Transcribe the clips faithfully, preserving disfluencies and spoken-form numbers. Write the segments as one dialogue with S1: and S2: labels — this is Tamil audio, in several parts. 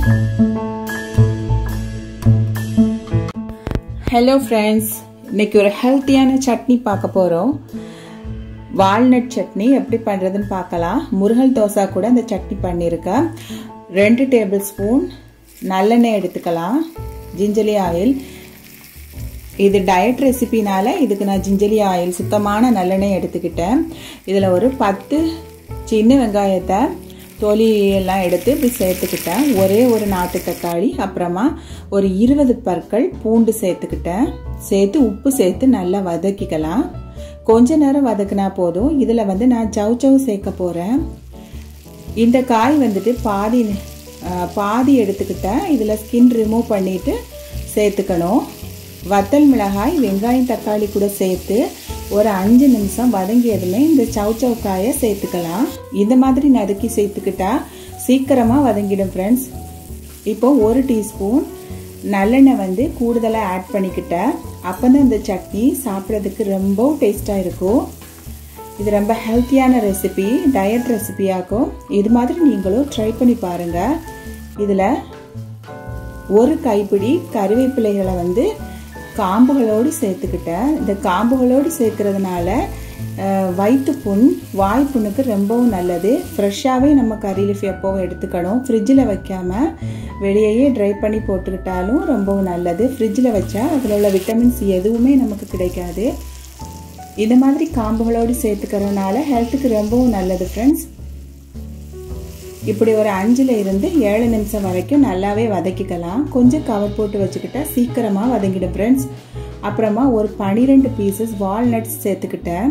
S1: हेलो फ्रेंड्स, இன்னைக்கு ஒரு ஹெல்த்தியான சட்னி பார்க்க போறோம். வால்நட் சட்னி எப்படி பண்றதுன்னு பார்க்கலாம். முருகல் தோசை கூட இந்த சட்னி பண்ணிருக்கேன். ரெண்டு டேபிள் ஸ்பூன் நல்லெண்ணெய் எடுத்துக்கலாம். ஜிஞ்சலி ஆயில், இது டயட் ரெசிபினால இதுக்கு நான் ஜிஞ்சலி ஆயில் சுத்தமான நல்லெண்ணெய் எடுத்துக்கிட்டேன். இதுல ஒரு பத்து சின்ன வெங்காயத்தை தோலி எல்லாம் எடுத்து இப்படி சேர்த்துக்கிட்டேன். ஒரே ஒரு நாட்டு தக்காளி, அப்புறமா ஒரு இருபது பற்கள் பூண்டு சேர்த்துக்கிட்டேன். சேர்த்து உப்பு சேர்த்து நல்லா வதக்கிக்கலாம். கொஞ்ச நேரம் வதக்கினா போதும். இதில் வந்து நான் சவு சவு சேர்க்க போகிறேன். இந்த காய் வந்துட்டு பாதி பாதி எடுத்துக்கிட்டேன். இதில் ஸ்கின் ரிமூவ் பண்ணிட்டு சேர்த்துக்கணும். வத்தல் மிளகாய், வெங்காயம், தக்காளி கூட சேர்த்து ஒரு அஞ்சு நிமிஷம் வதங்கியதுமே இந்த சவு சவு காயை சேர்த்துக்கலாம். இந்த மாதிரி நறுக்கி சேர்த்துக்கிட்டா சீக்கிரமா வதங்கிடும் ஃப்ரெண்ட்ஸ். இப்போ ஒரு டீஸ்பூன் நல்லெண்ணெய் வந்து கூடுதலாக ஆட் பண்ணிக்கிட்டேன். அப்போதான் இந்த சட்னி சாப்பிட்றதுக்கு ரொம்ப டேஸ்டாக இருக்கும். இது ரொம்ப ஹெல்த்தியான ரெசிபி, டயட் ரெசிபியாகும். இது மாதிரி நீங்களும் ட்ரை பண்ணி பாருங்க. இதில் ஒரு கைப்பிடி கறிவேப்பிலைகளை வந்து காம்புகளோடு சேர்த்துக்கிட்டேன். இந்த காம்புகளோடு சேர்க்கறதுனால வயிற்று புண், வாய் புண்ணுக்கு ரொம்பவும் நல்லது. ஃப்ரெஷ்ஷாகவே நம்ம கறி லீஃப் எப்போவும் எடுத்துக்கணும். ஃப்ரிட்ஜில் வைக்காமல் வெளியே ட்ரை பண்ணி போட்டுக்கிட்டாலும் ரொம்பவும் நல்லது. ஃப்ரிட்ஜில் வச்சா அதில் உள்ள விட்டமின்ஸ் எதுவுமே நமக்கு கிடைக்காது. இந்த மாதிரி காம்புகளோடு சேர்த்துக்கிறதுனால ஹெல்த்துக்கு ரொம்பவும் நல்லது ஃப்ரெண்ட்ஸ். இப்படி ஒரு அஞ்சுல இருந்து ஏழு நிமிஷம் வரைக்கும் நல்லாவே வதக்கிக்கலாம். கொஞ்சம் கவர் போட்டு வச்சுக்கிட்டா சீக்கிரமா வதங்கிடும் ஃப்ரெண்ட்ஸ். அப்புறமா ஒரு பனிரெண்டு பீசஸ் வால்நட்ஸ் சேர்த்துக்கிட்டேன்.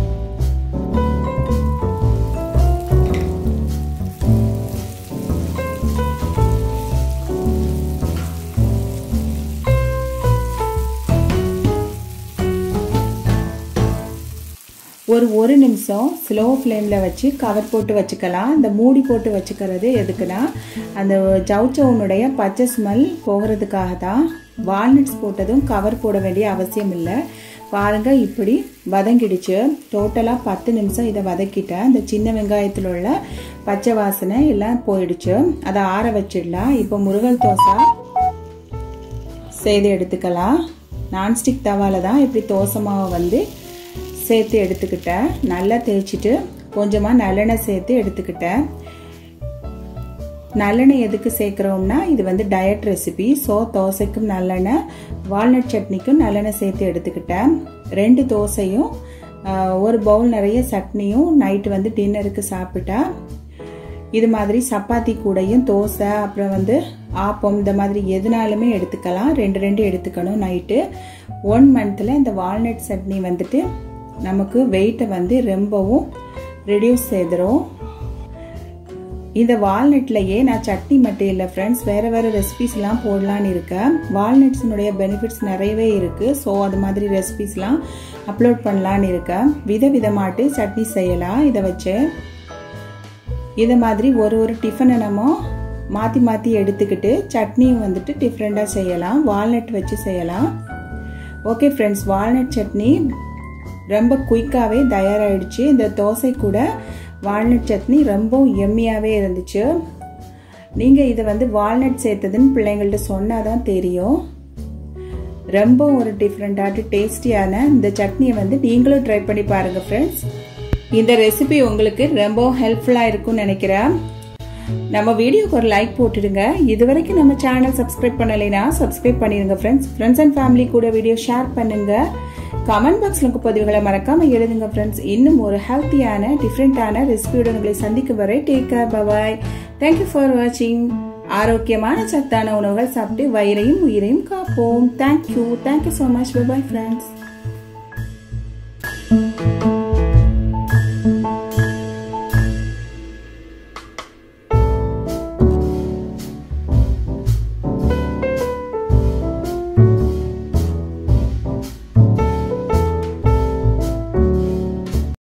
S1: ஒரு ஒரு நிமிஷம் ஸ்லோ ஃப்ளேமில் வச்சு கவர் போட்டு வச்சுக்கலாம். இந்த மூடி போட்டு வச்சுக்கிறது எதுக்குன்னா அந்த சவுச்சவுனுடைய பச்சை ஸ்மெல் போகிறதுக்காக தான். வால்நட்ஸ் போட்டதும் கவர் போட வேண்டிய அவசியம் இல்லை. பாருங்க, இப்படி வதங்கிடுச்சு. டோட்டலாக பத்து நிமிஷம் இதை வதக்கிட்டேன். இந்த சின்ன வெங்காயத்தில் உள்ள பச்சை வாசனை எல்லாம் போயிடுச்சு. அதை ஆற வச்சிடலாம். இப்போ முருகல் தோசை செய்து எடுத்துக்கலாம். நான்ஸ்டிக் தவால தான் இப்படி தோசை மாவை வந்து சேர்த்து எடுத்துக்கிட்டேன். நல்லா தேய்ச்சிட்டு கொஞ்சமாக நல்லெண்ணெய் சேர்த்து எடுத்துக்கிட்டேன். நல்லெண்ணெய் எதுக்கு சேர்க்குறோம்னா இது வந்து டயட் ரெசிபி. ஸோ தோசைக்கும் நல்லெண்ணெய், வால்நட் சட்னிக்கும் நல்லெண்ணெய் சேர்த்து எடுத்துக்கிட்டேன். ரெண்டு தோசையும் ஒரு பவுல் நிறைய சட்னியும் நைட்டு வந்து டின்னருக்கு சாப்பிட்டா இது மாதிரி சப்பாத்தி கூடையும் தோசை, அப்புறம் வந்து ஆப்பம், இந்த மாதிரி எதுனாலுமே எடுத்துக்கலாம். ரெண்டு ரெண்டு எடுத்துக்கணும் நைட்டு. ஒன் மந்த்தில் இந்த வால்நட் சட்னி வந்துட்டு நமக்கு வெயிட்டை வந்து ரொம்பவும் ரெடியூஸ் செய்திரும். இந்த வால்நட்லயே நான் சட்னி மட்டும் இல்லை ஃப்ரெண்ட்ஸ், வேற வேற ரெசிபிஸ்லாம் போடலான்னு இருக்கேன். வால்நட்ஸினுடைய பெனிஃபிட்ஸ் நிறையவே இருக்கு. ஸோ அது மாதிரி ரெசிபிஸ்லாம் அப்லோட் பண்ணலான்னு இருக்கேன். விதவிதமாட்டு சட்னி செய்யலாம். இதை வச்சு இதை மாதிரி ஒரு ஒரு டிஃபனை நம்ம மாற்றி மாற்றி எடுத்துக்கிட்டு சட்னியும் வந்துட்டு டிஃப்ரெண்டாக செய்யலாம். வால்நட் வச்சு செய்யலாம். ஓகே ஃப்ரெண்ட்ஸ், வால்நட் சட்னி ரொம்ப குயிக்காகவே தயாராகிடுச்சு. இந்த தோசை கூட வால்நட் சட்னி ரொம்ப எம்மியாகவே இருந்துச்சு. நீங்கள் இதை வந்து வால்நட் சேர்த்ததுன்னு பிள்ளைங்கள்ட்ட சொன்னால் தான் தெரியும். ரொம்ப ஒரு டிஃப்ரெண்டாட்டு டேஸ்டியான இந்த சட்னியை வந்து நீங்களும் ட்ரை பண்ணி பாருங்கள் ஃப்ரெண்ட்ஸ். இந்த ரெசிபி உங்களுக்கு ரொம்ப ஹெல்ப்ஃபுல்லாக இருக்கும்னு நினைக்கிறேன். நம்ம வீடியோக்கு ஒரு லைக் போட்டுடுங்க. இது வரைக்கும் நம்ம சேனல் சப்ஸ்கிரைப் பண்ணலைன்னா சப்ஸ்கிரைப் பண்ணிடுங்க ஃப்ரெண்ட்ஸ். ஃப்ரெண்ட்ஸ் அண்ட் ஃபேமிலி கூட வீடியோ ஷேர் பண்ணுங்க. கமெண்ட் பாக்ஸ்ல உங்க பதிவுகளை மறக்காம எழுதுங்க ஃப்ரெண்ட்ஸ். இன்னும் ஒரு ஹெல்த்தியான டிஃப்ரெண்டான ரெசிபியோட உங்களை சந்திக்கும் வரை take care, bye bye. Thank you for வாட்சிங். ஆரோக்கியமான சத்தான உணவுகள் சாப்பிட்டு வயிறையும் உயிரையும் காப்போம். Thank you thank you so much. Bye bye friends.